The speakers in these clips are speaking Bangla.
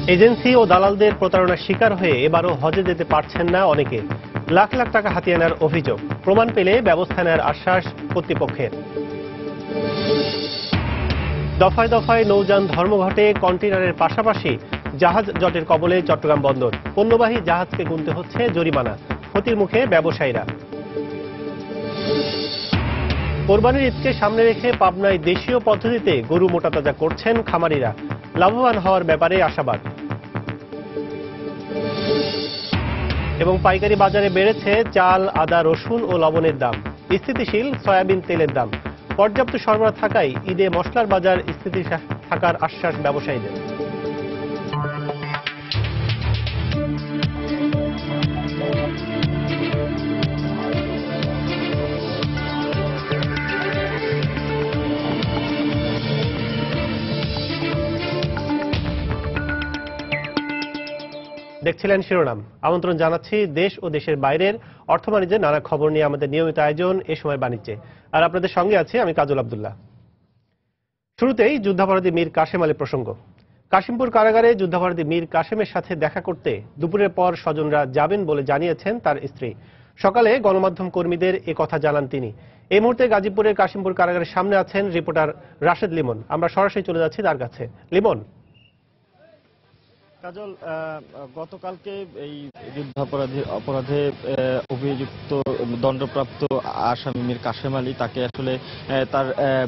এজেন্সি ও দালালদের প্রতারণার শিকার হয়ে এবারও হজে যেতে পারছেন না অনেকে। লাখ লাখ টাকা হাতিয়ে নেওয়ার অভিযোগ, প্রমাণ পেলে ব্যবস্থা নেওয়ার আশ্বাস কর্তৃপক্ষের। দফায় দফায় নৌযান ধর্মঘটে কন্টেইনারের পাশাপাশি জাহাজ জটের কবলে চট্টগ্রাম বন্দর। পণ্যবাহী জাহাজকে গুনতে হচ্ছে জরিমানা, ক্ষতির মুখে ব্যবসায়ীরা। কোরবানির ঈদকে সামনে রেখে পাবনায় দেশীয় পদ্ধতিতে গরু মোটাতাজা করছেন খামারিরা, লাভবান হওয়ার ব্যাপারে আশাবাদ। এবং পাইকারি বাজারে বেড়েছে চাল, আদা, রসুন ও লবণের দাম। স্থিতিশীল সয়াবিন তেলের দাম। পর্যাপ্ত সরবরাহ থাকায় ঈদে মশলার বাজার স্থিতিশীল থাকার আশ্বাস ব্যবসায়ীদের। দেখছিলেন শিরোনাম। আমন্ত্রণ জানাচ্ছি দেশ ও দেশের বাইরের অর্থ বাণিজ্যের নানা খবর নিয়ে আমাদের নিয়মিত আয়োজন এ সময় বাণিজ্যে। আর আপনাদের সঙ্গে আছি আমি কাজল আব্দুল্লাহ। শুরুতেই যুদ্ধাপরাধী মীর কাশেম আলী প্রসঙ্গ। কাশিমপুর কারাগারে যুদ্ধাপরাধী মীর কাশেমের সাথে দেখা করতে দুপুরের পর স্বজনরা যাবেন বলে জানিয়েছেন তার স্ত্রী। সকালে গণমাধ্যম কর্মীদের এ কথা জানান তিনি। এই মুহূর্তে গাজীপুরের কাশিমপুর কারাগারের সামনে আছেন রিপোর্টার রাশেদ লিমন। আমরা সরাসরি চলে যাচ্ছি তার কাছে। লিমন। কাজল, গতকালকে এই অপরাধে অভিযুক্ত দণ্ডপ্রাপ্ত আসামি মীর কাশেম আলী, তাকে আসলে তার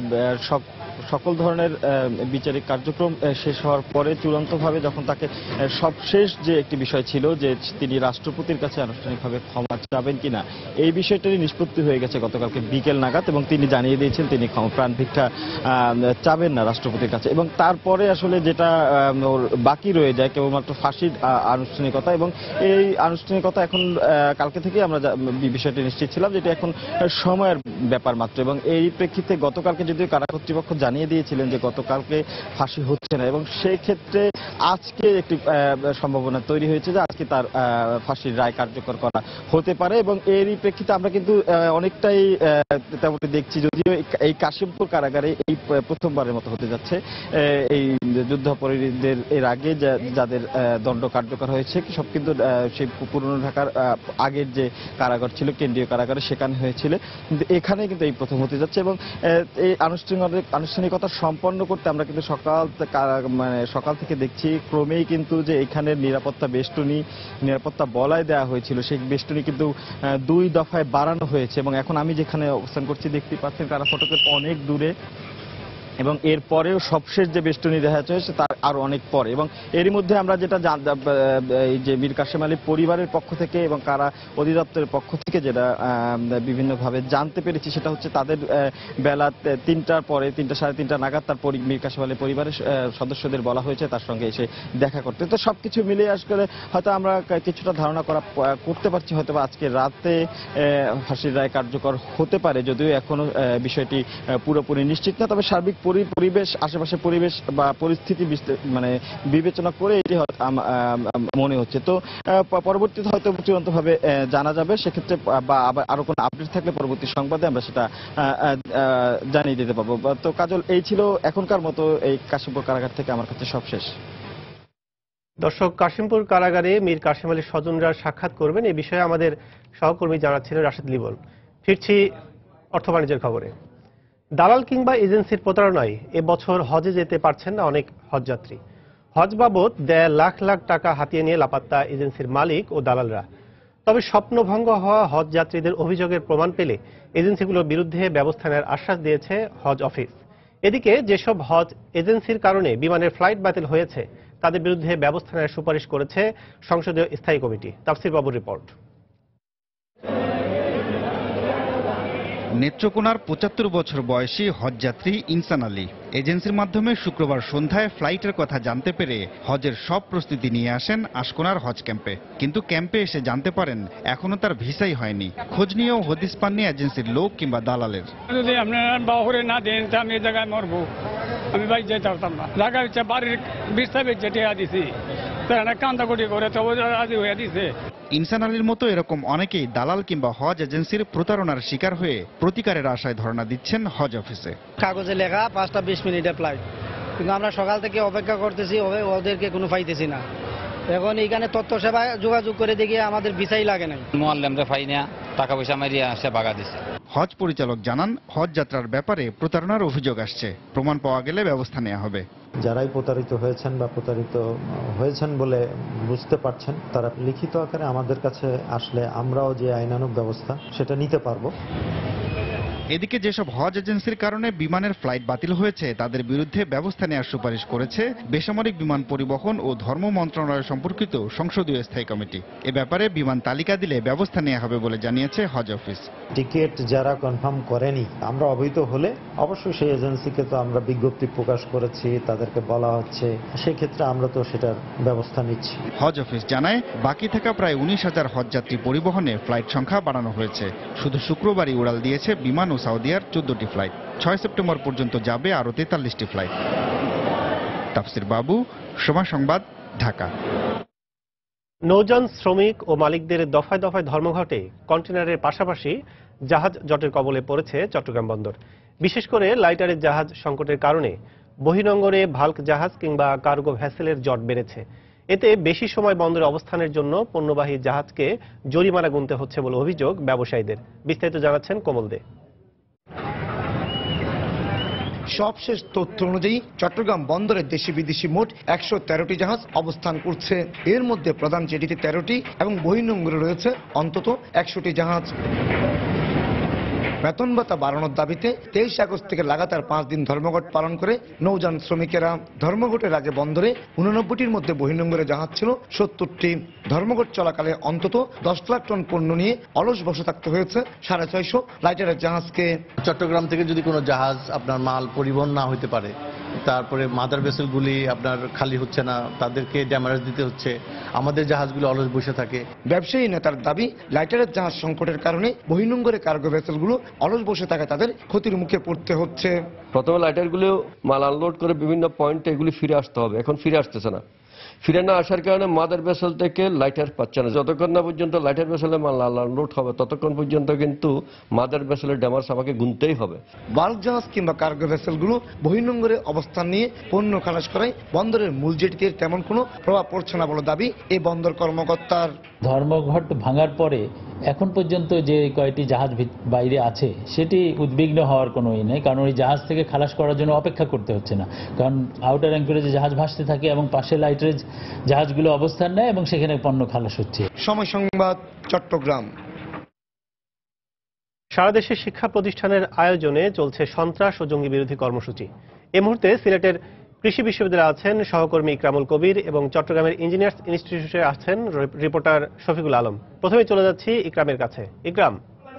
সকল ধরনের বিচারিক কার্যক্রম শেষ হওয়ার পরে চূড়ান্তভাবে যখন তাকে সবশেষ যে একটি বিষয় ছিল যে তিনি রাষ্ট্রপতির কাছে আনুষ্ঠানিকভাবে ক্ষমা চাবেন কিনা, এই বিষয়টারই নিষ্পত্তি হয়ে গেছে গতকালকে বিকেল নাগাদ। এবং তিনি জানিয়ে দিয়েছেন তিনি প্রাণ ভিক্ষা চাবেন না রাষ্ট্রপতির কাছে। এবং তারপরে আসলে যেটা ওর বাকি রয়ে যায় কেবলমাত্র ফাঁসির আনুষ্ঠানিকতা। এবং এই আনুষ্ঠানিকতা এখন কালকে থেকে আমরা বিষয়টি নিশ্চিত ছিলাম যেটা এখন সময়ের ব্যাপার মাত্র। এবং এই প্রেক্ষিতে গতকালকে যদিও কারা কর্তৃপক্ষ জানিয়ে দিয়েছিলেন যে গতকালকে ফাঁসি হচ্ছে না, এবং সেই ক্ষেত্রে আজকে একটি সম্ভাবনা তৈরি হয়েছে যে আজকে তার ফাঁসির রায় কার্যকর করা হতে পারে। এবং এরই প্রেক্ষিতে আমরা কিন্তু অনেকটাই তেমনটি দেখছি, যদিও এই কাশিমপুর কারাগারে এই প্রথমবারের মতো হতে যাচ্ছে এই যুদ্ধাপরাধীদের এর আগে যাদের দণ্ড কার্যকর হয়েছে সব কিন্তু সেই পুরনো ঢাকার আগের যে কারাগার ছিল কেন্দ্রীয় কারাগারে সেখানে হয়েছিল, কিন্তু এখানে কিন্তু এই প্রথম হতে যাচ্ছে। এবং এই আনুষ্ঠানিকতা সম্পন্ন করতে আমরা কিন্তু সকাল থেকে দেখছি ক্রমেই কিন্তু যে এখানের নিরাপত্তা বলয় দেওয়া হয়েছিল সেই বেষ্টনী কিন্তু 2 দফায় বাড়ানো হয়েছে। এবং এখন আমি যেখানে অবস্থান করছি দেখতে পাচ্ছেন কারা ফটকের অনেক দূরে, এবং এর পরেও সবশেষ যে বেষ্টনী দেখা যাচ্ছে তার আরো অনেক পরে। এবং এরই মধ্যে আমরা যেটা এই যে মীর কাশেম আলী পরিবারের পক্ষ থেকে এবং কারা অধিদপ্তরের পক্ষ থেকে যেটা বিভিন্নভাবে জানতে পেরেছি সেটা হচ্ছে তাদের বেলা 3টার পরে 3টা সাড়ে 3টা নাগাদ তার মীর কাশেম আলী পরিবারের সদস্যদের বলা হয়েছে তার সঙ্গে এসে দেখা করতে। তো সবকিছু মিলিয়ে আসলে হয়তো আমরা কিছুটা ধারণা করতে পারছি হয়তো আজকে রাতে ফাঁসির রায় কার্যকর হতে পারে, যদিও এখনো বিষয়টি পুরোপুরি নিশ্চিত না। তবে সার্বিক পরিবেশ, আশেপাশে পরিবেশ বা পরিস্থিতি বিবেচনা করে এটি মনে হচ্ছে। তো পরবর্তীতে হয়তো চূড়ান্তভাবে জানা যাবে, সেক্ষেত্রে বা আবার আরো কোনো আপডেট থাকলে পরবর্তী সংবাদে আমরা সেটা জানিয়ে দিতে পারবো। তো কাজল, এই ছিল এখনকার মতো এই কাশিমপুর কারাগার থেকে আমার কাছে সবশেষ। দর্শক, কাশিমপুর কারাগারে মীর কাশেম আলীর স্বজনরা সাক্ষাৎ করবেন এই বিষয়ে আমাদের সহকর্মী জানাচ্ছিলেন রাশেদ লিমন। ফিরছি অর্থ বাণিজ্যের খবরে। দালাল কিংবা এজেন্সির প্রতারণায় এবছর হজে যেতে পারছেন না অনেক হজযাত্রী। হজ বাবদ দেড় লাখ লাখ টাকা হাতিয়ে নিয়ে লাপাত্তা এজেন্সির মালিক ও দালালরা। তবে স্বপ্নভঙ্গ হওয়া হজ যাত্রীদের অভিযোগের প্রমাণ পেলে এজেন্সিগুলোর বিরুদ্ধে ব্যবস্থা নেওয়ার আশ্বাস দিয়েছে হজ অফিস। এদিকে যেসব হজ এজেন্সির কারণে বিমানের ফ্লাইট বাতিল হয়েছে তাদের বিরুদ্ধে ব্যবস্থা নেওয়ার সুপারিশ করেছে সংসদীয় স্থায়ী কমিটি। তাফসির বাবুর রিপোর্ট। নেত্রকোনার ৭৫ বছর বয়সী হজযাত্রী ইনসান আলী এজেন্সির মাধ্যমে শুক্রবার সন্ধ্যায় ফ্লাইটের কথা জানতে পেরে হজের সব প্রস্তুতি নিয়ে আসেন আশকোনার হজ ক্যাম্পে। কিন্তু ক্যাম্পে এসে জানতে পারেন এখনো তার ভিসাই হয়নি। খোঁজ নিয়েও হদিস পাননি এজেন্সির লোক কিংবা দালালের। যদি আপনারা বাহরে না দেন তা আমি এই জায়গায় মরবো, আমি বাইক যেতে পারতাম না। ঢাকা হচ্ছে বাড়ির ভিসা বেচে টিয়া দিছি, তারা কান্দাকুটি করে তবে রাজি হয়ে দিছে। ইনসান আলীর মতো এরকম অনেকেই দালাল কিংবা হজ এজেন্সির প্রতারণার শিকার হয়ে প্রতিকারের আশায় ধর্ণা দিচ্ছেন হজ অফিসে। কাগজে লেখা 5টা 20 মিনিটের ফ্লাইট, কিন্তু আমরা সকাল থেকে অপেক্ষা করতেছি, ওদেরকে কোনো পাইতেছি না। এখন এইখানে তথ্য সেবা যোগাযোগ করে দেখি আমাদের ভিসাই লাগে নাই। মোয়াল্লেমরা ফাই না, টাকা পয়সা মারিয়া সে বাগা দিছে। হজ পরিচালক জানান, হজ যাত্রার ব্যাপারে প্রতারণার অভিযোগ আসছে, প্রমাণ পাওয়া গেলে ব্যবস্থা নেওয়া হবে। যারাই প্রতারিত হয়েছেন বা প্রতারিত হয়েছেন বলে বুঝতে পারছেন, তারা লিখিত আকারে আমাদের কাছে আসলে আমরাও যে আইনানুগ ব্যবস্থা সেটা নিতে পারবো। এদিকে যেসব হজ এজেন্সির কারণে বিমানের ফ্লাইট বাতিল হয়েছে তাদের বিরুদ্ধে ব্যবস্থা নেওয়ার সুপারিশ করেছে বেসামরিক বিমান পরিবহন ও ধর্ম মন্ত্রণালয় সম্পর্কিত সংসদীয় স্থায়ী কমিটি। এ ব্যাপারে বিমান তালিকা দিলে ব্যবস্থা নেওয়া হবে বলে জানিয়েছে হজ অফিস। টিকিট যারা কনফার্ম করেনি, আমরা অবহিত হলে অবশ্যই সেই এজেন্সিকে তো আমরা বিজ্ঞপ্তি প্রকাশ করেছি, তাদেরকে বলা হচ্ছে, সেই ক্ষেত্রে আমরা তো সেটার ব্যবস্থা নিচ্ছি। হজ অফিস জানায়, বাকি থাকা প্রায় 19,000 হজযাত্রী পরিবহনে ফ্লাইট সংখ্যা বাড়ানো হয়েছে। শুধু শুক্রবারই উড়াল দিয়েছে বিমান ও সাউদিয়ার 14টি ফ্লাইট। 6 সেপ্টেম্বর পর্যন্ত যাবে আরও 43টি ফ্লাইট। তাফসির বাবু, সময় সংবাদ, ঢাকা। নৌযান শ্রমিক ও মালিকদের দফায় দফায় ধর্মঘটে কন্টেনারের পাশাপাশি জাহাজ জটের কবলে পড়েছে চট্টগ্রাম বন্দর। বিশেষ করে লাইটারের জাহাজ সংকটের কারণে বহির্নোঙরে ভাল্ক জাহাজ কিংবা কার্গো ভ্যাসেলের জট বেড়েছে। এতে বেশি সময় বন্দরে অবস্থানের জন্য পণ্যবাহী জাহাজকে জরিমানা গুনতে হচ্ছে বলে অভিযোগ ব্যবসায়ীদের। বিস্তারিত জানাচ্ছেন কোমল দে। সবশেষ তথ্য অনুযায়ী চট্টগ্রাম বন্দরে দেশি বিদেশি মোট 113টি জাহাজ অবস্থান করছে। এর মধ্যে প্রধান জেটিতে 13টি এবং বহির্নোঙরে রয়েছে অন্তত 100টি জাহাজ। বেতন ভাতা বাড়ানোর দাবিতে 23 আগস্ট থেকে লাগাতার 5 দিন ধর্মঘট পালন করে নৌযান শ্রমিকেরা। ধর্মঘটের আগে বন্দরে 89টির মধ্যে বহির্নোঙরে জাহাজ ছিল 70টি। ধর্মঘট চলাকালে অন্তত 10 লাখ টন পণ্য নিয়ে অলস বসে থাকতে হয়েছে 650 লাইটারের জাহাজকে। চট্টগ্রাম থেকে যদি কোনো জাহাজ আপনার মাল পরিবহন না হতে পারে, তারপরে মাদার ভেসেলগুলি আপনার খালি হচ্ছে না, তাদেরকে ড্যামারেজ দিতে হচ্ছে, আমাদের জাহাজগুলো অলস বসে থাকে। ব্যবসায়ী নেতার দাবি, লাইটারের জাহাজ সংকটের কারণে বহির্নোঙরে কার্গো ভেসেলগুলো অলস বসে থাকে তাদের ক্ষতির মুখে পড়তে হচ্ছে। প্রথমে লাইটারগুলো মাল আনলোড করে বিভিন্ন পয়েন্টে এগুলি ফিরে আসতে হবে, এখন ফিরে আসতেছে না। ফিরে না আসার কারণে মাদার ভেসেল থেকে লাইটার পাচ্ছে না। যতক্ষণ না পর্যন্ত লাইটার ভেসেলে মাল আনলোড হবে ততক্ষণ পর্যন্ত কিন্তু মাদার ভেসেলের ড্যামার্স আমাকে গুনতেই হবে। বাল্ক জাহাজ কিংবা কার্গো ভেসেলগুলো বহির্নোঙরে অবস্থান নিয়ে পণ্য খালাস করায় বন্দরের মূল জেটিতে তেমন কোনো প্রভাব পড়ছে না বলে দাবি এই বন্দর কর্মকর্তার। ধর্মঘট ভাঙার পরে এখন পর্যন্ত যে কয়েকটি জাহাজ বাইরে আছে সেটি উদ্বিগ্ন হওয়ার কোনো নেই, কারণ ওই জাহাজ থেকে খালাস করার জন্য অপেক্ষা করতে হচ্ছে না, কারণ আউটার অ্যাঙ্করেজে জাহাজ ভাসতে থাকে এবং পাশে লাইটারেজ জাহাজগুলো অবস্থান নেয় এবং সেখানে পণ্য খালাস হচ্ছে। সময় সংবাদ, চট্টগ্রাম। সারা দেশে শিক্ষা প্রতিষ্ঠানের আয়োজনে চলছে সন্ত্রাস ও জঙ্গি বিরোধী কর্মসূচি। এই মুহূর্তে সিলেটের কৃষি বিশ্ববিদ্যালয়ে আছেন সহকর্মী ইকরামুল কবির এবং চট্টগ্রামের ইঞ্জিনিয়ার্স ইনস্টিটিউটে আছেন রিপোর্টার শফিকুল আলম। প্রথমে চলে যাচ্ছি ইকরামের কাছে। ইকরাম,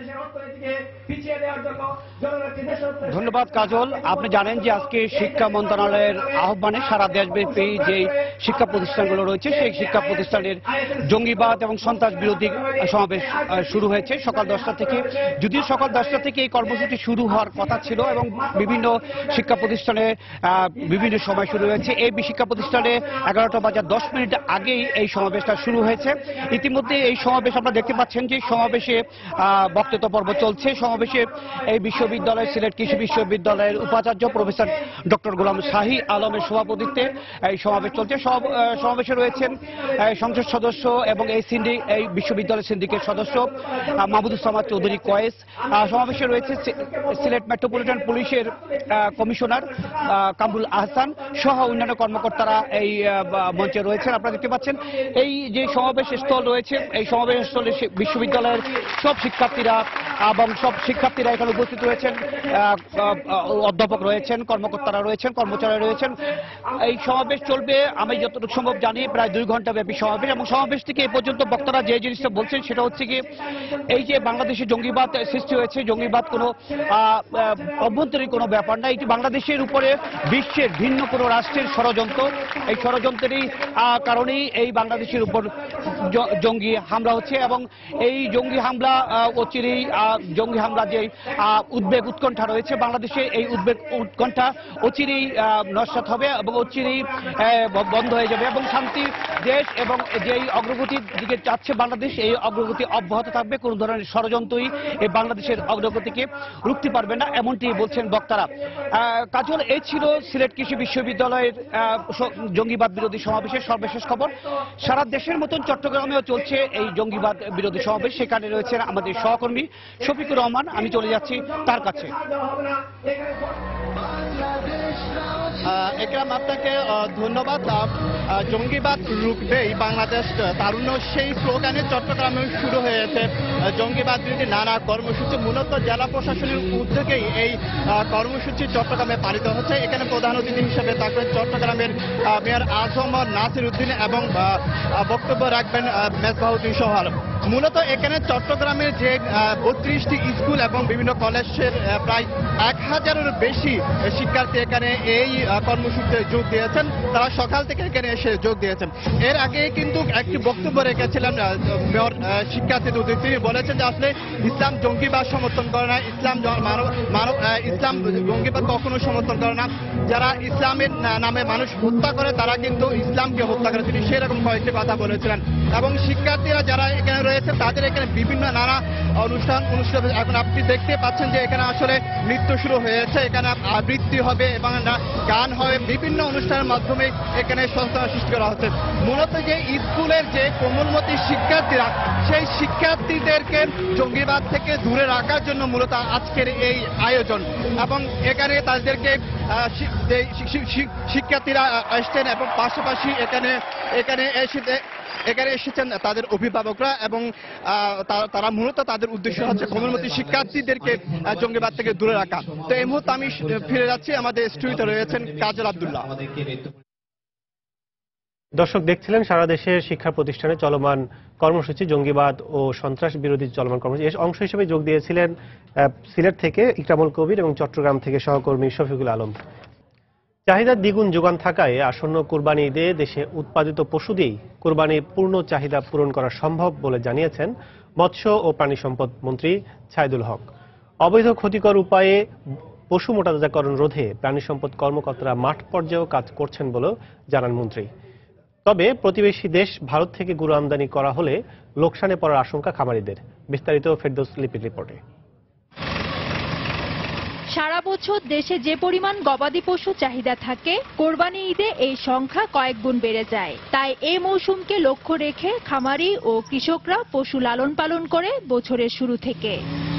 ধন্যবাদ কাজল। আপনি জানেন যে আজকে শিক্ষা মন্ত্রণালয়ের আহ্বানে সারা দেশব্যাপী যে শিক্ষা প্রতিষ্ঠানগুলো রয়েছে সেই শিক্ষা প্রতিষ্ঠানের জঙ্গিবাদ এবং সন্ত্রাস বিরোধী সমাবেশ শুরু হয়েছে সকাল 10টা থেকে। যদিও সকাল 10টা থেকে এই কর্মসূচি শুরু হওয়ার কথা ছিল এবং বিভিন্ন শিক্ষা প্রতিষ্ঠানে বিভিন্ন সময় শুরু হয়েছে। এই শিক্ষা প্রতিষ্ঠানে 11টা বাজার 10 মিনিট আগেই এই সমাবেশটা শুরু হয়েছে। ইতিমধ্যে এই সমাবেশ আপনারা দেখতে পাচ্ছেন যে সমাবেশে বক্তব্য পর্ব চলছে। সমাবেশে এই বিশ্ববিদ্যালয় সিলেট কৃষি বিশ্ববিদ্যালয়ের উপাচার্য প্রফেসর ডক্টর গোলাম শাহী আলমের সভাপতিত্বে এই সমাবেশ চলছে। সমাবেশে রয়েছেন সংসদ সদস্য এবং এই বিশ্ববিদ্যালয় সিন্ডিকেট সদস্য মাহমুদুল সামাদ চৌধুরী কয়েস। সমাবেশে রয়েছে সিলেট মেট্রোপলিটন পুলিশের কমিশনার কামরুল আহসান সহ অন্যান্য কর্মকর্তারা এই মঞ্চে রয়েছেন। আপনারা দেখতে পাচ্ছেন এই যে সমাবেশ স্থল রয়েছে, এই সমাবেশ স্থলে বিশ্ববিদ্যালয়ের সব শিক্ষার্থীরা এবং সব শিক্ষার্থীরা এখানে উপস্থিত রয়েছেন, অধ্যাপক রয়েছেন, কর্মকর্তারা রয়েছেন, কর্মচারী রয়েছেন। এই সমাবেশ চলবে আমি যতটুকু সম্ভব জানি প্রায় 2 ঘন্টা ব্যাপী সমাবেশ। এবং সমাবেশ থেকে এই পর্যন্ত বক্তারা যে জিনিসটা বলছেন সেটা হচ্ছে কি, এই যে বাংলাদেশে জঙ্গিবাদ সৃষ্টি হয়েছে, জঙ্গিবাদ কোনো অভ্যন্তরীণ কোনো ব্যাপার না, এটি বাংলাদেশের উপরে বিশ্বের ভিন্ন কোনো রাষ্ট্রের ষড়যন্ত্র। এই ষড়যন্ত্রেরই কারণেই এই বাংলাদেশের উপর জঙ্গি হামলা হচ্ছে এবং এই জঙ্গি হামলা অচিরেই জঙ্গি হামলা আমরা যে উদ্বেগ উৎকণ্ঠা রয়েছে বাংলাদেশে, এই উদ্বেগ উৎকণ্ঠা অচিরেই নস্যাৎ হবে এবং অচিরেই বন্ধ হয়ে যাবে এবং শান্তি দেশ এবং যেই অগ্রগতির দিকে যাচ্ছে বাংলাদেশ, এই অগ্রগতি অব্যাহত থাকবে। কোন ধরনের ষড়যন্ত্রই এই বাংলাদেশের অগ্রগতিকে রুখতে পারবে না, এমনটি বলছেন বক্তারা। কাজল, এই ছিল সিলেট কৃষি বিশ্ববিদ্যালয়ের জঙ্গিবাদ বিরোধী সমাবেশের সর্বশেষ খবর। সারা দেশের মতন চট্টগ্রামেও চলছে এই জঙ্গিবাদ বিরোধী সমাবেশ। সেখানে রয়েছেন আমাদের সহকর্মী শফিকুর রহমান, আমি চলে যাচ্ছি তার কাছে। একরাম, আপনাকে ধন্যবাদ। জঙ্গিবাদ রুখবেই বাংলাদেশ তারুণ্য, সেই স্লোগানে চট্টগ্রামে শুরু হয়েছে জঙ্গিবাদ বিরোধী নানা কর্মসূচি। মূলত জেলা প্রশাসনের উদ্যোগেই এই কর্মসূচি চট্টগ্রামে পালিত হচ্ছে। এখানে প্রধান অতিথি হিসেবে থাকবেন চট্টগ্রামের মেয়র আজম নাসির উদ্দিন এবং বক্তব্য রাখবেন মেজবাহুদ্দিন সোহাল। মূলত এখানে চট্টগ্রামের যে 32টি স্কুল এবং বিভিন্ন কলেজের প্রায় 1000-এর বেশি শিক্ষার্থী এখানে এই কর্মসূচিতে যোগ দিয়েছেন। তারা সকাল থেকে এখানে এসে যোগ দিয়েছেন। এর আগে কিন্তু একটি বক্তব্য রেখেছিলেন মেয়র শিক্ষার্থীদের উদ্দেশ্যে। তিনি বলেছেন যে আসলে ইসলাম জঙ্গিবাদ সমর্থন করে না, ইসলাম জঙ্গিবাদ কখনো সমর্থন করে না। যারা ইসলামের নামে মানুষ হত্যা করে তারা কিন্তু ইসলামকে হত্যা করে, তিনি সেরকম কয়েকটি কথা বলেছিলেন। এবং শিক্ষার্থীরা যারা এখানে রয়েছে তাদের এখানে বিভিন্ন নানা অনুষ্ঠান এখন আপনি দেখতে পাচ্ছেন যে এখানে আসলে নৃত্য শুরু হয়েছে, এখানে আবৃত্তি হবে এবং গান হবে, বিভিন্ন অনুষ্ঠানের মাধ্যমে এখানে সচেতনতা সৃষ্টি করা হচ্ছে। মূলত যে স্কুলের যে কোমলমতি শিক্ষার্থীরা, সেই শিক্ষার্থীদেরকে জঙ্গিবাদ থেকে দূরে রাখার জন্য মূলত আজকের এই আয়োজন। এবং এখানে তাদেরকে শিক্ষার্থীরা আসছেন এবং পাশাপাশি এখানে এসেছেন তাদের অভিভাবকরা এবং তারা মূলত তাদের উদ্দেশ্য হচ্ছে কোমলমতি শিক্ষার্থীদেরকে জঙ্গিবাদ থেকে দূরে রাখা। তো এই মুহূর্তে আমি ফিরে যাচ্ছি, আমাদের স্টুডিওতে রয়েছেন কাজল আব্দুল্লাহ। দর্শক দেখছিলেন সারা দেশের শিক্ষা প্রতিষ্ঠানে চলমান কর্মসূচি জঙ্গিবাদ ও সন্ত্রাস বিরোধী চলমান কর্মসূচি। এর অংশ হিসেবে যোগ দিয়েছিলেন সিলেট থেকে ইকরামুল কবির এবং চট্টগ্রাম থেকে সহকর্মী শফিকুল আলম। চাহিদার দ্বিগুণ যোগান থাকায় আসন্ন কুরবানি ঈদে দেশে উৎপাদিত পশু দিয়েই কুরবানির পূর্ণ চাহিদা পূরণ করা সম্ভব বলে জানিয়েছেন মৎস্য ও প্রাণী সম্পদ মন্ত্রী ছায়েদুল হক। অবৈধ ক্ষতিকর উপায়ে পশু মোটাতাজাকরণ রোধে প্রাণী সম্পদ কর্মকর্তারা মাঠ পর্যায়েও কাজ করছেন বলেও জানান মন্ত্রী। তবে প্রতিবেশী দেশ ভারত থেকে গরু আমদানি করা হলে লোকসানে পড়ার আশঙ্কা খামারিদের। বিস্তারিত ফেরদৌস লিপির রিপোর্টে। সারা বছর দেশে যে পরিমাণ গবাদি পশু চাহিদা থাকে, কোরবানি ঈদে এই সংখ্যা কয়েক গুণ বেড়ে যায়। তাই এই মৌসুমকে লক্ষ্য রেখে খামারি ও কৃষকরা পশু লালন পালন করে বছরের শুরু থেকে।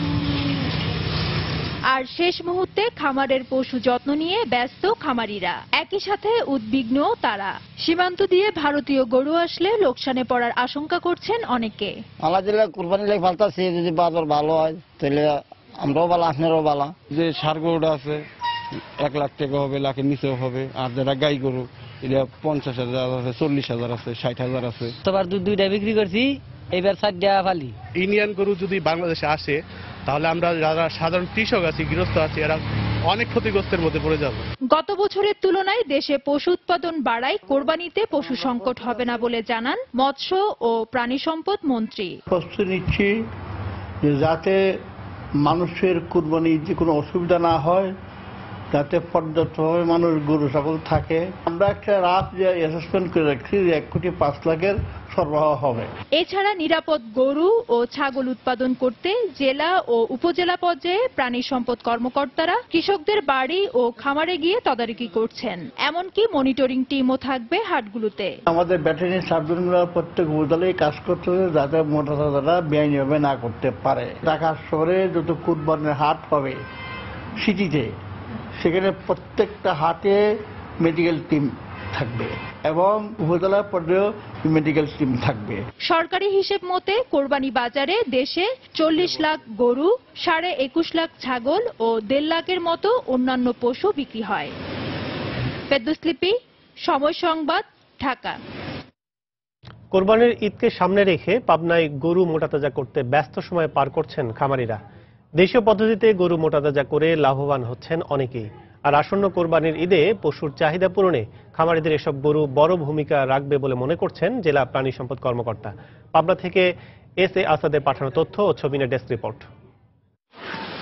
আর শেষ মুহূর্তে খামারের পশু যত্ন নিয়ে ব্যস্ত খামারিরা, একই সাথে উদ্বিগ্ন তারা। সীমান্ত দিয়ে ভারতীয় গরু আসলে লোকসানে পড়ার আশঙ্কা করছেন অনেকে। আলহামদুলিল্লাহ কুরবানি লাগে ফালতাছি, যদি বাজার ভালো হয় তাহলে আমরাও ভালো, আপনারাও ভালো। যে ষাঁড় গরুটা আছে 1 লাখ টাকা হবে, লাখের নিচেও হবে। আর যারা গাই গরু এটা 50,000 আছে, 40,000 আছে, 60,000 আছে। তোবার দুইটা বিক্রি করছি, এবার 4টা ফালি। ইন্ডিয়ান গরু যদি বাংলাদেশে আসে তাহলে আমরা যারা সাধারণ কৃষক আছি, গৃহস্থ আছি, এরা অনেক ক্ষতিগ্রস্তের মধ্যে পড়ে যাব। গত বছরের তুলনায় দেশে পশু উৎপাদন বাড়ায় কোরবানিতে পশু সংকট হবে না বলে জানান মৎস্য ও প্রাণী সম্পদ মন্ত্রী। প্রস্তুতি নিচ্ছি যাতে মানুষের কুরবানিতে কোনো অসুবিধা না হয়, যাতে পর্যাপ্তভাবে মানুষ গরু ছাগল থাকে। আমরা একটা রাফ যে অ্যাসেসমেন্ট করে রাখছি 1,05,00,000 সরবরাহ হবে। এছাড়া নিরাপদ গরু ও ছাগল উৎপাদন করতে জেলা ও উপজেলা পর্যায়ে প্রাণী সম্পদ কর্মকর্তারা কৃষকদের বাড়ি ও খামারে গিয়ে তদারকি করছেন। এমনকি মনিটরিং টিমও থাকবে হাটগুলোতে। আমাদের ব্যাটারি সার্জনগুলো প্রত্যেক উপজেলায় কাজ করতে হবে যাতে মোটাতাজারা বেআইনিভাবে না করতে পারে। ঢাকা শহরে যত কুরবানির হাট হবে সিটিতে, সেখানে প্রত্যেকটা হাটে মেডিকেল টিম থাকবে এবং উপজেলা পর্যায়েও মেডিকেল টিম থাকবে। সরকারি হিসেব মতে কোরবানি বাজারে দেশে 40 লাখ গরু, 21.5 লাখ ছাগল ও 1.5 লাখের মতো অন্যান্য পশু বিক্রি হয়। ফেরদৌস লিপি, সময় সংবাদ, ঢাকা। কোরবানির ঈদকে সামনে রেখে পাবনায় গরু মোটাতাজা করতে ব্যস্ত সময় পার করছেন খামারিরা। দেশীয় পদ্ধতিতে গরু মোটাতাজা করে লাভবান হচ্ছেন অনেকেই। আর আসন্ন কোরবানির ঈদে পশুর চাহিদা পূরণে খামারিদের এসব গরু বড় ভূমিকা রাখবে বলে মনে করছেন জেলা প্রাণী সম্পদ কর্মকর্তা। পাবনা থেকে এস এ আসাদের পাঠানো তথ্য ও ছবি নিয়ে ডেস্ক রিপোর্ট।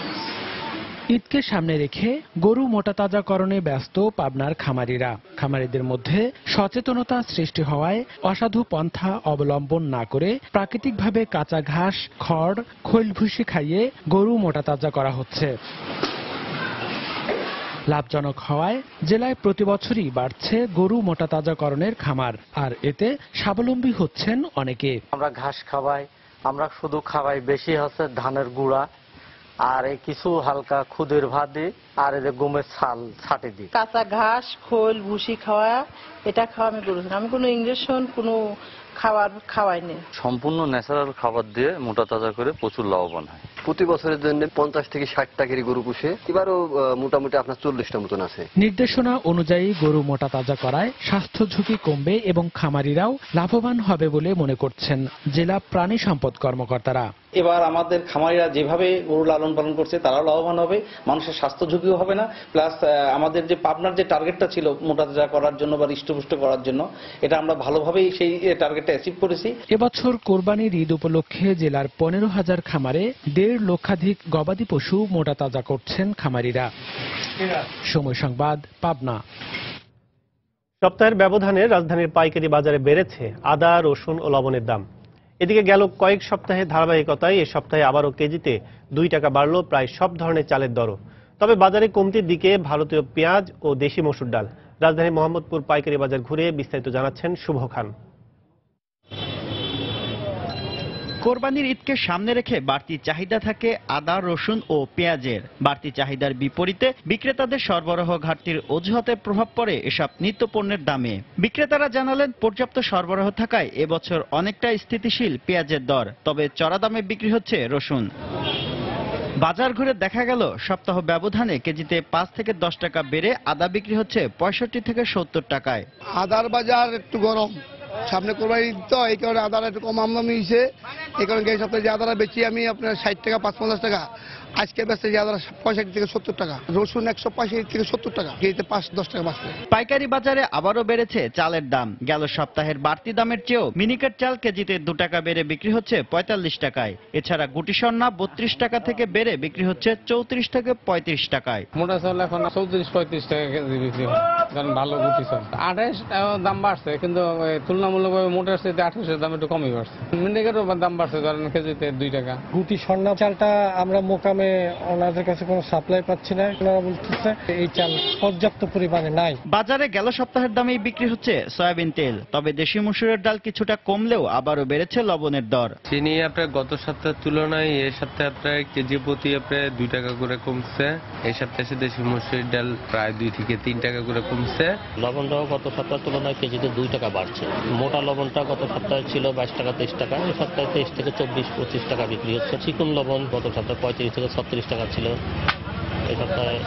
ঈদকে সামনে রেখে গরু মোটাতাজাকরণে ব্যস্ত পাবনার খামারিরা। খামারিদের মধ্যে সচেতনতা সৃষ্টি হওয়ায় অসাধু পন্থা অবলম্বন না করে প্রাকৃতিকভাবে কাঁচা ঘাস, খড়, খৈলভুসি খাইয়ে গরু মোটাতাজা করা হচ্ছে। লাভজনক হওয়ায় জেলায় প্রতি বছরই বাড়ছে গরু মোটাতাজাকরণের খামার, আর এতে স্বাবলম্বী হচ্ছেন অনেকে। আমরা ঘাস খাওয়াই, আমরা শুধু খাওয়াই বেশি হচ্ছে ধানের গুঁড়া আর এই কিছু হালকা খুদের ভাত দিই আর এই যে গমের ছাল ছাটে দিই। কাঁচা ঘাস, খোল, ভুসি খাওয়া, এটা খাওয়া আমি করেছি। আমি কোনো ইঞ্জেকশন কোনো খাওয়াইনি। সম্পূর্ণ ন্যাচারাল খাবার দিয়ে মোটা তাজা করে প্রচুর লাভবান হয়। প্রতি বছরের জন্য 50 থেকে 60টা করে গরু পুষে, এবারও মোটামুটি আপনার 40টা মতন আছে। নির্দেশনা অনুযায়ী গরু মোটা তাজা করায় স্বাস্থ্য ঝুঁকি কমবে এবং খামারিরাও লাভবান হবে বলে মনে করছেন জেলা প্রাণী সম্পদ কর্মকর্তারা। এবার আমাদের খামারিরা যেভাবে গরু লালন পালন করছে তারাও লাভবান হবে, মানুষের স্বাস্থ্য ঝুঁকিও হবে না। প্লাস আমাদের যে পাবনার যে টার্গেটটা ছিল মোটা তাজা করার জন্য বা হৃষ্টপুষ্ট করার জন্য, এটা আমরা ভালোভাবেই সেই টার্গেটটা অ্যাচিভ করেছি। এবছর কোরবানির ঈদ উপলক্ষে জেলার 15,000 খামারে 1.5 লক্ষাধিক গবাদি পশু মোটা তাজা করছেন খামারিরা। সময় সংবাদ, পাবনা। সপ্তাহের ব্যবধানে রাজধানীর পাইকারি বাজারে বেড়েছে আদা, রসুন ও লবণের দাম। এদিকে গেল কয়েক সপ্তাহে ধারাবাহিকতায় এ সপ্তাহে আবারও কেজিতে 2 টাকা বাড়ল প্রায় সব ধরনের চালের দরও। তবে বাজারে কমতির দিকে ভারতীয় পেঁয়াজ ও দেশি মসুর ডাল। রাজধানীর মোহাম্মদপুর পাইকারি বাজার ঘুরে বিস্তারিত জানাচ্ছেন শুভ খান। কোরবানির ঈদকে সামনে রেখে বাড়তি চাহিদা থাকে আদা, রসুন ও পেঁয়াজের। বাড়তি চাহিদার বিপরীতে বিক্রেতাদের সরবরাহ ঘাটতির অজুহাতে প্রভাব পড়ে এসব নিত্যপণ্যের দামে। বিক্রেতারা জানালেন পর্যাপ্ত সরবরাহ থাকায় এবছর অনেকটা স্থিতিশীল পেঁয়াজের দর, তবে চড়া দামে বিক্রি হচ্ছে রসুন। বাজার ঘুরে দেখা গেল সপ্তাহ ব্যবধানে কেজিতে 5 থেকে 10 টাকা বেড়ে আদা বিক্রি হচ্ছে 65 থেকে 70 টাকায়। আদার বাজার একটু গরম, সামনে কোরবানি তো এই কারণে আদার একটু কম আমদানি হয়েছে। এই কারণে এই সপ্তাহে যে আদারা বেচি আমি আপনার 60 টাকা 55 টাকা, আজকে বেচতে যে আদারা 65 থেকে 70 টাকা, রসুন 165 থেকে 70 টাকা, কেজিতে 5-10 টাকা বাড়ছে। পাইকারি বাজারে আবারও বেড়েছে চালের দাম। গেল সপ্তাহের বাড়তি দামের চেয়েও মিনিকেট চাল কেজিতে 2 টাকা বেড়ে বিক্রি হচ্ছে 45 টাকায়। এছাড়া গুটি স্বর্ণা 32 টাকা থেকে বেড়ে বিক্রি হচ্ছে 34 থেকে 35 টাকায়। মোটা চাল এখন 34-35 টাকা কেজি বিক্রি হয়, কারণ ভালো গুটি চাল। 28 দাম বাড়ছে, কিন্তু তুলনামূলকভাবে মোটার সাথে 28 দাম একটু কমই বাড়ছে। মিনিকেটেরও দাম বাড়ছে, ধরেন কেজিতে 2 টাকা। গুটি স্বর্ণা চালটা আমরা মোকামে ওনাদের কাছে কোনো সাপ্লাই পাচ্ছি না, ওনারা বলতেছে এই চাল পর্যাপ্ত পরিমাণে নাই। বাজারে গেল সপ্তাহের দামেই বিক্রি হচ্ছে সয়াবিন তেল, তবে দেশি মসুরের ডাল কিছুটা কমলেও আবারও বেড়েছে লবণের দর। চিনি আপনার গত সপ্তাহের তুলনায় এই সপ্তাহে আপনার কেজি প্রতি আপনার 2 টাকা করে কমছে। এই সপ্তাহে দেশি মসুরের ডাল প্রায় 2 থেকে 3 টাকা করে কমছে। লবণটাও গত সপ্তাহের তুলনায় কেজিতে 2 টাকা বাড়ছে। মোটা লবণটা গত সপ্তাহে ছিল 22 টাকা 23 টাকা, এই সপ্তাহে 23 থেকে 24-25 টাকা বিক্রি হচ্ছে। চিকন লবণ গত সপ্তাহে 35 থেকে 36 টাকা ছিল, এই সপ্তাহে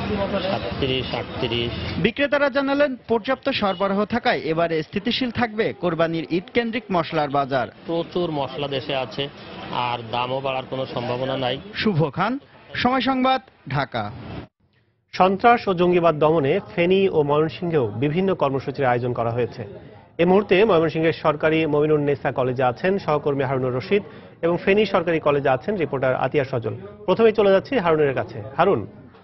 37-38। বিক্রেতারা জানালেন পর্যাপ্ত সরবরাহ থাকায় এবারে স্থিতিশীল থাকবে কোরবানির ঈদ কেন্দ্রিক মশলার বাজার। প্রচুর মশলা দেশে আছে আর দামও বাড়ার কোনো সম্ভাবনা নাই। শুভ খান, সময় সংবাদ, ঢাকা। সন্ত্রাস ও জঙ্গিবাদ দমনে ফেনী ও ময়মনসিংহেও বিভিন্ন কর্মসূচির আয়োজন করা হয়েছে। এই মুহূর্তে ময়মনসিংহের সরকারি মমিনুন্নেসা কলেজে আছেন সহকর্মী হারুনুর রশিদ এবং ফেনী সরকারি কলেজে আছেন রিপোর্টার আতিয়া সজল। প্রথমেই চলে যাচ্ছি হারুনের কাছে। হারুন,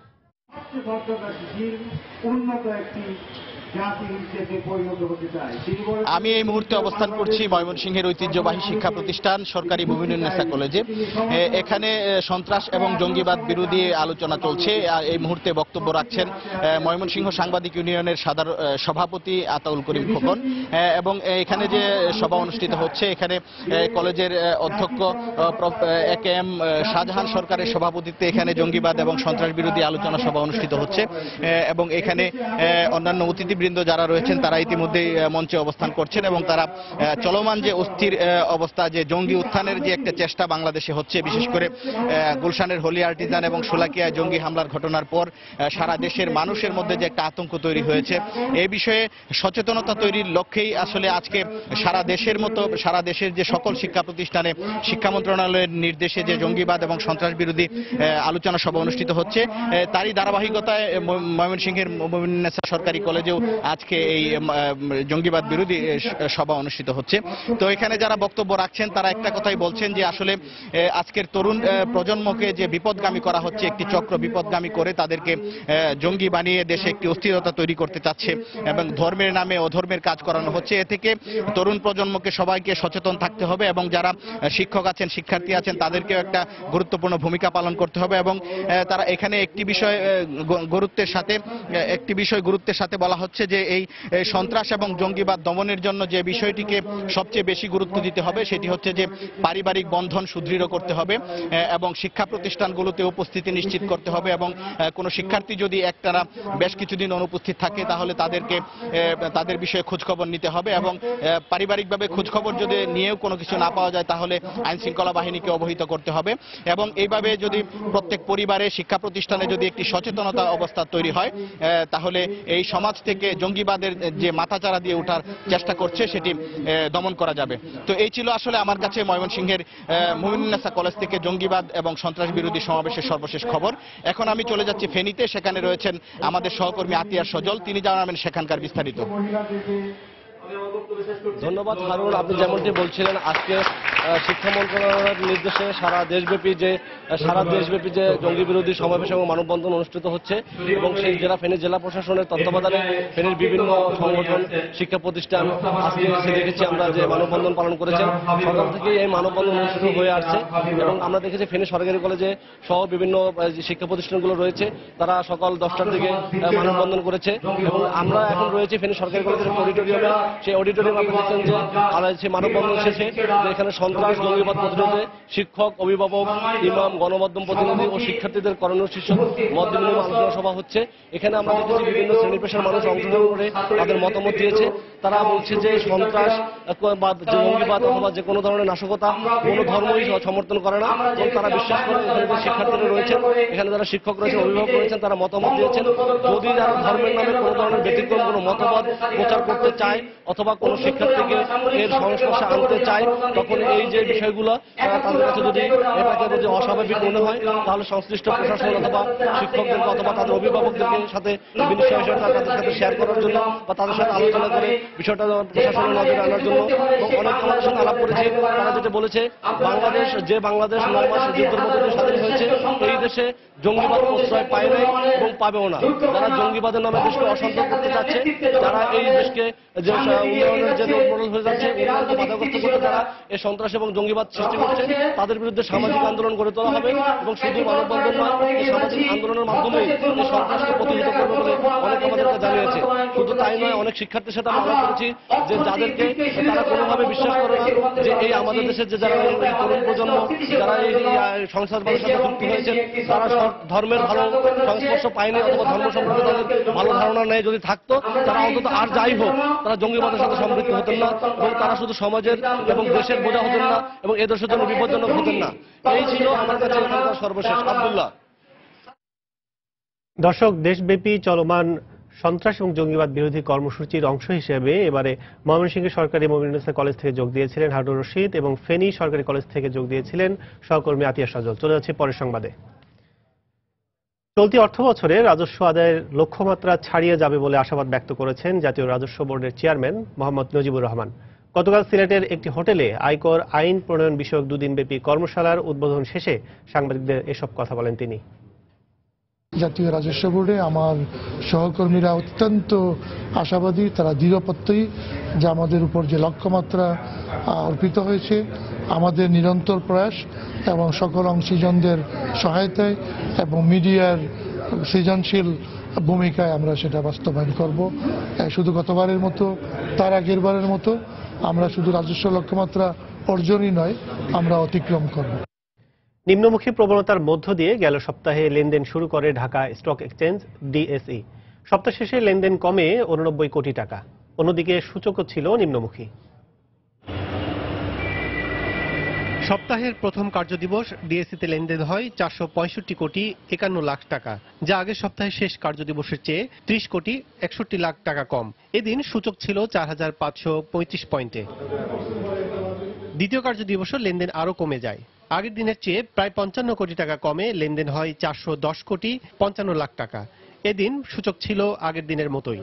আমি এই মুহূর্তে অবস্থান করছি ময়মনসিংহের ঐতিহ্যবাহী শিক্ষা প্রতিষ্ঠান সরকারি মমিনুন্নেসা কলেজে। এখানে সন্ত্রাস এবং জঙ্গিবাদ বিরোধী আলোচনা চলছে। এই মুহূর্তে বক্তব্য রাখছেন ময়মনসিংহ সাংবাদিক ইউনিয়নের সভাপতি আতাউল করিম খোকন। এবং এখানে যে সভা অনুষ্ঠিত হচ্ছে, এখানে কলেজের অধ্যক্ষ AKM শাহজাহান সরকারের সভাপতিত্বে এখানে জঙ্গিবাদ এবং সন্ত্রাস বিরোধী আলোচনা সভা অনুষ্ঠিত হচ্ছে। এবং এখানে অন্যান্য অতিথিবৃন্দ যারা রয়েছেন তারা ইতিমধ্যে মঞ্চে অবস্থান করছেন এবং তারা চলমান যে অস্থির অবস্থা, যে জঙ্গি উত্থানের যে একটা চেষ্টা বাংলাদেশে হচ্ছে, বিশেষ করে গুলশানের হোলি আর্টিজান এবং শোলাকিয়ায় জঙ্গি হামলার ঘটনার পর সারা দেশের মানুষের মধ্যে যে একটা আতঙ্ক তৈরি হয়েছে, এই বিষয়ে সচেতনতা তৈরির লক্ষ্যেই আসলে আজকে সারা দেশের মতো সারা দেশের যে সকল শিক্ষা প্রতিষ্ঠানে শিক্ষা মন্ত্রণালয়ের নির্দেশে যে জঙ্গিবাদ এবং সন্ত্রাস বিরোধী আলোচনা সভা অনুষ্ঠিত হচ্ছে, তারই ধারাবাহিকতায় ময়মনসিংহের মমিনুন্নেসা সরকারি কলেজেও আজকে এই জঙ্গিবাদ বিরোধী সভা অনুষ্ঠিত হচ্ছে। তো এখানে যারা বক্তব্য রাখছেন তারা একটা কথাই বলছেন যে আসলে আজকের তরুণ প্রজন্মকে যে বিপদগামী করা হচ্ছে, একটি চক্র বিপদগামী করে তাদেরকে জঙ্গি বানিয়ে দেশে একটি অস্থিরতা তৈরি করতে চাচ্ছে এবং ধর্মের নামে অধর্মের কাজ করানো হচ্ছে। এ থেকে তরুণ প্রজন্মকে সবাইকে সচেতন থাকতে হবে এবং যারা শিক্ষক আছেন, শিক্ষার্থী আছেন, তাদেরকেও একটা গুরুত্বপূর্ণ ভূমিকা পালন করতে হবে এবং তারা এখানে একটি বিষয় গুরুত্বের সাথে বলা হচ্ছে যে এই সন্ত্রাস এবং জঙ্গিবাদ দমনের জন্য যে বিষয়টিকে সবচেয়ে বেশি গুরুত্ব দিতে হবে সেটি হচ্ছে যে পারিবারিক বন্ধন সুদৃঢ় করতে হবে এবং শিক্ষা প্রতিষ্ঠানগুলোতে উপস্থিতি নিশ্চিত করতে হবে এবং কোনো শিক্ষার্থী যদি একটানা বেশ কিছুদিন অনুপস্থিত থাকে তাহলে তাদের বিষয়ে খোঁজখবর নিতে হবে এবং পারিবারিকভাবে খোঁজখবর যদি নিয়েও কোনো কিছু না পাওয়া যায় তাহলে আইন শৃঙ্খলা বাহিনীকে অবহিত করতে হবে এবং এইভাবে যদি প্রত্যেক পরিবারে, শিক্ষা প্রতিষ্ঠানে যদি একটি সচেতনতা অবস্থা তৈরি হয় তাহলে এই সমাজ থেকে জঙ্গিবাদের যে মাথাচাড়া দিয়ে ওঠার চেষ্টা করছে সেটি দমন করা যাবে। তো এই ছিল আসলে আমার কাছে ময়মনসিংহের মুমিনুন্নেসা কলেজ থেকে জঙ্গিবাদ এবং সন্ত্রাস বিরোধী সমাবেশের সর্বশেষ খবর। এখন আমি চলে যাচ্ছি ফেনীতে, সেখানে রয়েছেন আমাদের সহকর্মী আতিয়ার সজল, তিনি জানাবেন সেখানকার বিস্তারিত। ধন্যবাদ হারুন। আপনি যেমনটি বলছিলেন, আজকে শিক্ষা মন্ত্রণালয়ের নির্দেশে সারা দেশব্যাপী যে জঙ্গি বিরোধী সমাবেশ এবং মানববন্ধন অনুষ্ঠিত হচ্ছে এবং সেই ফেনী জেলা প্রশাসনের তত্ত্বাবধানে ফেনীর বিভিন্ন সংগঠন, শিক্ষা প্রতিষ্ঠান আজকে এসে দেখেছি আমরা যে মানববন্ধন পালন করেছেন। সকাল থেকে এই মানববন্ধন অনুষ্ঠিত হয়ে আসছে এবং আমরা দেখেছি ফেনী সরকারি কলেজে সহ বিভিন্ন শিক্ষা প্রতিষ্ঠানগুলো রয়েছে, তারা সকাল 10টার দিকে মানববন্ধন করেছে এবং আমরা এখন রয়েছি ফেনী সরকারি কলেজের অডিটোরিয়ামে। সেই অডিটোরিয়ামে আপনি দেখছেন যে মানববন্ধন শেষে এখানে সন্ত্রাস জঙ্গিবাদ প্রতিরোধে শিক্ষক, অভিভাবক, ইমাম, গণমাধ্যম প্রতিনিধি ও শিক্ষার্থীদের করণীয় শীর্ষক মত বিনিময় আলোচনা সভা হচ্ছে। এখানে আমরা দেখেছি বিভিন্ন শ্রেণী পেশার মানুষ অংশগ্রহণ করে তাদের মতামত দিয়েছে। তারা বলছে যে সন্ত্রাস বা জঙ্গিবাদ অথবা যে কোনো ধরনের নাশকতা কোনো ধর্মই সমর্থন করে না এবং তারা বিশ্বাস করে এখানে যে শিক্ষার্থীরা রয়েছেন, এখানে যারা শিক্ষক রয়েছেন, অভিভাবক রয়েছেন, তারা মতামত দিয়েছেন যদি যারা ধর্মের নামে কোনো ধরনের ব্যতিক্রম কোনো মতবাদ প্রচার করতে চায় অথবা কোনো শিক্ষার্থীকে এর সংস্পর্শে আনতে চায় তখন এই যে বিষয়গুলো তাদের কাছে যদি এটাকে যদি অস্বাভাবিক মনে হয় তাহলে সংশ্লিষ্ট প্রশাসন অথবা শিক্ষকদেরকে অথবা তাদের অভিভাবকদেরকে সাথে বিষয়টা তাদের সাথে শেয়ার করার জন্য বা তাদের সাথে আলোচনা করে বিষয়টা প্রশাসনের নজরে আনার জন্য অনেক আমাদের সাথে আলাপ করেছে। তারা যেটা বলেছে, বাংলাদেশ 9 মাস যুদ্ধের মধ্যে যে স্বাধীন হয়েছে, এই দেশে জঙ্গিবাদ প্রশ্রয় পায় নাই এবং পাবেও না। যারা জঙ্গিবাদের নামে দেশকে অশান্ত করতে চাচ্ছে, যারা এই দেশকে যে উন্নয়নের যে মডেল হয়ে যাচ্ছে, উন্নয়নকে বাধাগ্রস্ত করতে যারা এই সন্ত্রাস এবং জঙ্গিবাদ সৃষ্টি করছে, তাদের বিরুদ্ধে সামাজিক আন্দোলন গড়ে তোলা হবে এবং শুধু মানববন্ধন নয়, এই সামাজিক আন্দোলনের মাধ্যমে এই সন্ত্রাসকে প্রতিহত করবে বলে অনেক আমাদেরকে জানিয়েছে। শুধু তাই নয়, অনেক শিক্ষার্থীর সাথে আমরা করেছি যে যাদেরকে তারা কোনোভাবে বিশ্বাস করে না যে এই আমাদের দেশের যে যারা এই তরুণ প্রজন্ম যারা এই সংসদবাদের সাথে যুক্ত হয়েছেন, তারা ধর্মের ভালো সংস্পর্শ পায়নি অথবা ধর্ম সম্পর্কে তাদের ভালো ধারণা নেই। যদি থাকতো তারা অন্তত আর যাই হোক তারা জঙ্গিবাদের সাথে সম্পৃক্ত হতেন না এবং তারা শুধু সমাজের এবং দেশের বোঝা হতেন না এবং এ দেশের জন্য বিপজ্জনক হতেন না। এই ছিল আমার কাছে এখানকার সর্বশেষ। আব্দুল্লাহ। দর্শক, দেশব্যাপী চলমান সন্ত্রাস এবং জঙ্গিবাদ বিরোধী কর্মসূচির অংশ হিসেবে এবারে ময়মনসিংহের সরকারি মুমিনুন্নেসা কলেজ থেকে যোগ দিয়েছিলেন হারুন রশিদ এবং ফেনী সরকারি কলেজ থেকে যোগ দিয়েছিলেন সহকর্মী আতিয়া সজল। চলে যাচ্ছে পরের সংবাদে। চলতি অর্থবছরে রাজস্ব আদায়ের লক্ষ্যমাত্রা ছাড়িয়ে যাবে বলে আশাবাদ ব্যক্ত করেছেন জাতীয় রাজস্ব বোর্ডের চেয়ারম্যান মোহাম্মদ নজিবুর রহমান। গতকাল সিলেটের একটি হোটেলে আয়কর আইন প্রণয়ন বিষয়ক 2 দিনব্যাপী কর্মশালার উদ্বোধন শেষে সাংবাদিকদের এসব কথা বলেন তিনি। জাতীয় রাজস্ব বোর্ডে আমার সহকর্মীরা অত্যন্ত আশাবাদী, তারা দৃঢ়প্রত্যয়ী যে আমাদের উপর যে লক্ষ্যমাত্রা অর্পিত হয়েছে, আমাদের নিরন্তর প্রয়াস এবং সকল অংশীজনদের সহায়তায় এবং মিডিয়ার সৃজনশীল ভূমিকায় আমরা সেটা বাস্তবায়ন করব। শুধু গতবারের মতো, তার আগের বারের মতো আমরা শুধু রাজস্ব লক্ষ্যমাত্রা অর্জনই নয়, আমরা অতিক্রম করব। নিম্নমুখী প্রবণতার মধ্য দিয়ে গেল সপ্তাহে লেনদেন শুরু করে ঢাকা স্টক এক্সচেঞ্জ ডিএসই। সপ্তাহ শেষে লেনদেন কমে 89 কোটি টাকা। অন্যদিকে সূচকও ছিল নিম্নমুখী। সপ্তাহের প্রথম কার্যদিবস ডিএসইতে লেনদেন হয় 465 কোটি 51 লাখ টাকা, যা আগের সপ্তাহের শেষ কার্যদিবসের চেয়ে 30 কোটি 61 লাখ টাকা কম। এদিন সূচক ছিল 4535 পয়েন্টে। দ্বিতীয় কার্যদিবসও লেনদেন আরও কমে যায়। আগের দিনের চেয়ে প্রায় 55 কোটি টাকা কমে লেনদেন হয় 410 কোটি 55 লাখ টাকা। এদিন সূচক ছিল আগের দিনের মতোই।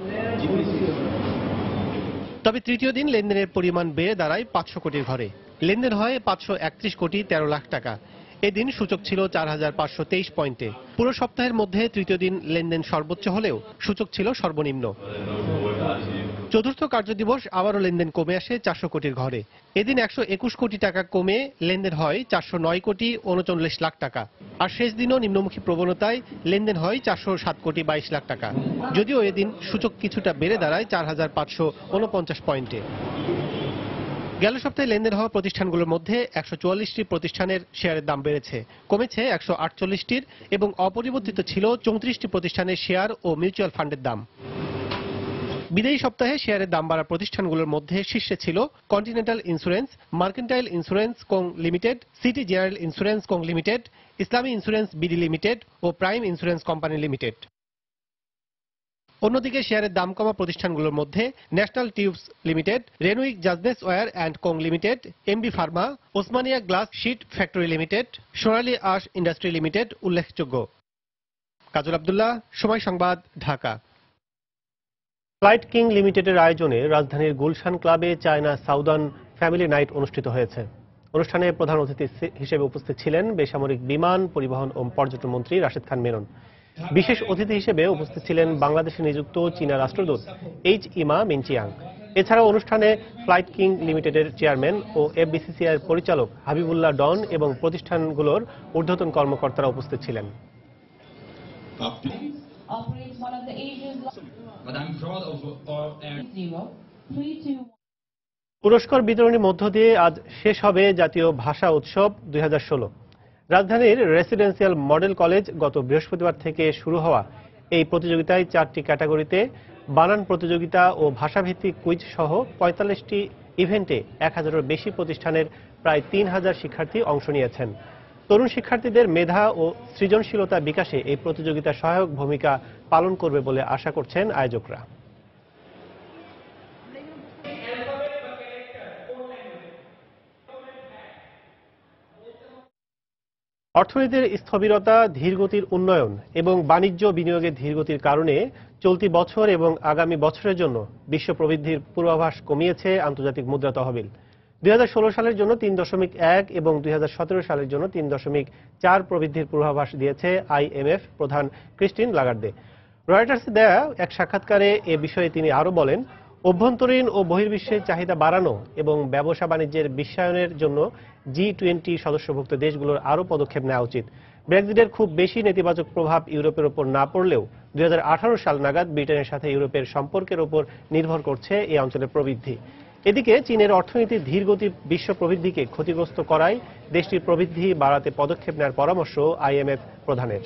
তবে তৃতীয় দিন লেনদেনের পরিমাণ বেড়ে দাঁড়ায় 500 কোটির ঘরে। লেনদেন হয় 531 কোটি 13 লাখ টাকা। এদিন সূচক ছিল 4523 পয়েন্টে। পুরো সপ্তাহের মধ্যে তৃতীয় দিন লেনদেন সর্বোচ্চ হলেও সূচক ছিল সর্বনিম্ন। চতুর্থ কার্যদিবস আবারও লেনদেন কমে আসে 400 কোটির ঘরে। এদিন 121 কোটি টাকা কমে লেনদেন হয় 409 কোটি 39 লাখ টাকা। আর শেষ দিনও নিম্নমুখী প্রবণতায় লেনদেন হয় 407 কোটি 22 লাখ টাকা। যদিও এদিন সূচক কিছুটা বেড়ে দাঁড়ায় 4549 পয়েন্টে। গেল সপ্তাহে লেনদেন হওয়া প্রতিষ্ঠানগুলোর মধ্যে 144টি প্রতিষ্ঠানের শেয়ারের দাম বেড়েছে, কমেছে 148টির এবং অপরিবর্তিত ছিল 34টি প্রতিষ্ঠানের শেয়ার ও মিউচুয়াল ফান্ডের দাম। বিদায়ী সপ্তাহে শেয়ারের দাম বাড়া প্রতিষ্ঠানগুলোর মধ্যে শীর্ষে ছিল continental insurance, mercantile insurance co limited, city general insurance co limited, Islami insurance BD limited ও প্রাইম ইন্স্যুরেন্স কোম্পানি লিমিটেড। অন্যদিকে শেয়ারের দাম কমা প্রতিষ্ঠানগুলোর মধ্যে national tubes limited, Renwick Jajneswar and co limited, MB pharma, Osmania glass sheet factory limited, Sonali Aansh industry limited উল্লেখযোগ্য। কাজল আব্দুল্লাহ, সময় সংবাদ, ঢাকা। ফ্লাইট কিং লিমিটেডের আয়োজনে রাজধানীর গুলশান ক্লাবে চায়না সাউদার্ন ফ্যামিলি নাইট অনুষ্ঠিত হয়েছে। অনুষ্ঠানে প্রধান অতিথি হিসেবে উপস্থিত ছিলেন বেসামরিক বিমান পরিবহন ও পর্যটন মন্ত্রী রাশেদ খান মেনন। বিশেষ অতিথি হিসেবে উপস্থিত ছিলেন বাংলাদেশে নিযুক্ত চীনা রাষ্ট্রদূত এইচ ইমা মিনচিয়াং। এছাড়াও অনুষ্ঠানে ফ্লাইট কিং লিমিটেডের চেয়ারম্যান ও এফবিসিসিআই এর পরিচালক হাবিবুল্লাহ ডন এবং প্রতিষ্ঠানগুলোর ঊর্ধ্বতন কর্মকর্তারা উপস্থিত ছিলেন। পুরস্কার বিতরণীর মধ্য দিয়ে আজ শেষ হবে জাতীয় ভাষা উৎসব 2016। রাজধানীর রেসিডেন্সিয়াল মডেল কলেজ গত বৃহস্পতিবার থেকে শুরু হওয়া এই প্রতিযোগিতায় 4টি ক্যাটাগরিতে বানান প্রতিযোগিতা ও ভাষাভিত্তিক কুইজ সহ 45টি ইভেন্টে 1000-এর বেশি প্রতিষ্ঠানের প্রায় 3000 শিক্ষার্থী অংশ নিয়েছেন। তরুণ শিক্ষার্থীদের মেধা ও সৃজনশীলতা বিকাশে এই প্রতিযোগিতা সহায়ক ভূমিকা পালন করবে বলে আশা করছেন আয়োজকরা। অর্থনীতির স্থবিরতা, ধীরগতির উন্নয়ন এবং বাণিজ্য বিনিয়োগের ধীরগতির কারণে চলতি বছর এবং আগামী বছরের জন্য বিশ্ব প্রবৃদ্ধির পূর্বাভাস কমিয়েছে আন্তর্জাতিক মুদ্রা তহবিল। 2016 সালের জন্য 3.1 এবং 2017 সালের জন্য 3.4 প্রবৃদ্ধির পূর্বাভাস দিয়েছে আইএমএফ প্রধান ক্রিস্টিন লাগার্দে। রয়টার্সে দেয়া এক সাক্ষাৎকারে এ বিষয়ে তিনি আরও বলেন, অভ্যন্তরীণ ও বহির্বিশ্বের চাহিদা বাড়ানো এবং ব্যবসা বাণিজ্যের বিশ্বায়নের জন্য G20 সদস্যভুক্ত দেশগুলোর আরও পদক্ষেপ নেওয়া উচিত। ব্রেক্সিটের খুব বেশি নেতিবাচক প্রভাব ইউরোপের ওপর না পড়লেও 2018 সাল নাগাদ ব্রিটেনের সাথে ইউরোপের সম্পর্কের ওপর নির্ভর করছে এই অঞ্চলের প্রবৃদ্ধি। এদিকে চীনের অর্থনীতির ধীরগতি বিশ্ব প্রবৃদ্ধিকে ক্ষতিগ্রস্ত করায় দেশটির প্রবৃদ্ধি বাড়াতে পদক্ষেপ নেওয়ার পরামর্শ আইএমএফ প্রধানের।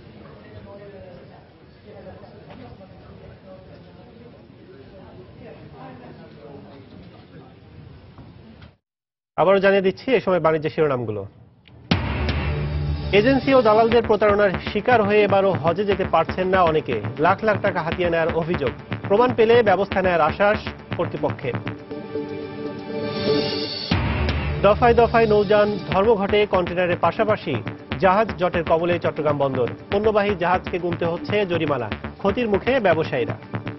আবারও জানিয়ে দিচ্ছি এ সময় বাণিজ্য শিরোনামগুলো। এজেন্সি ও দালালদের প্রতারণার শিকার হয়ে এবারও হজে যেতে পারছেন না অনেকে। লাখ লাখ টাকা হাতিয়ে নেওয়ার অভিযোগ, প্রমাণ পেলে ব্যবস্থা নেওয়ার আশ্বাস কর্তৃপক্ষের। দফায় দফায় নৌযান ধর্মঘটে কন্টেনারের পাশাপাশি জাহাজ জটের কবলে চট্টগ্রাম বন্দর। পণ্যবাহী জাহাজকে গুনতে হচ্ছে জরিমানা, ক্ষতির মুখে ব্যবসায়ীরা।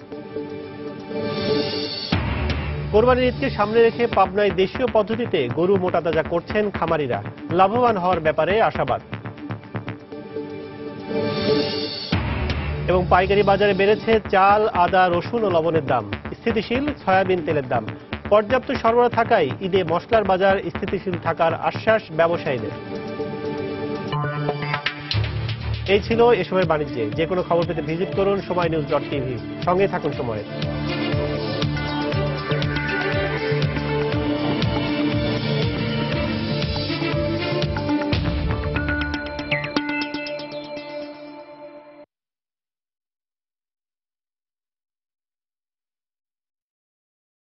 কোরবানির ঈদকে সামনে রেখে পাবনায় দেশীয় পদ্ধতিতে গরু মোটাতাজা করছেন খামারিরা, লাভবান হওয়ার ব্যাপারে আশাবাদ। এবং পাইকারি বাজারে বেড়েছে চাল, আদা, রসুন ও লবণের দাম। স্থিতিশীল সয়াবিন তেলের দাম। পর্যাপ্ত সরবরাহ থাকায় ঈদে মশলার বাজার স্থিতিশীল থাকার আশ্বাস ব্যবসায়ীদের। এই ছিল এ সময় বাণিজ্যে। যে কোনো খবর পেতে ভিজিট করুন সময়নিউজ.tv। সঙ্গে থাকুন সময়ের।